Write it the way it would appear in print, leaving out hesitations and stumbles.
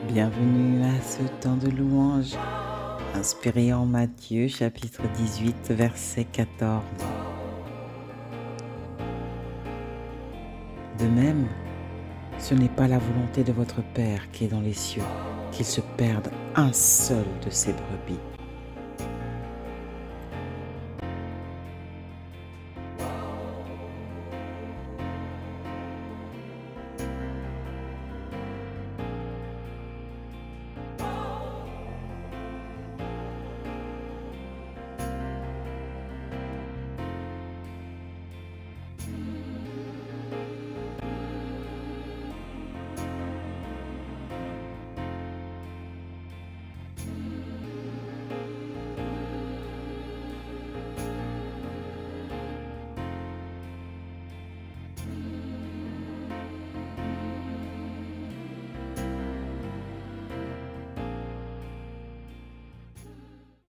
Bienvenue à ce temps de louange, inspiré en Matthieu chapitre 18, verset 14. De même, ce n'est pas la volonté de votre Père qui est dans les cieux, qu'il se perde un seul de ses brebis.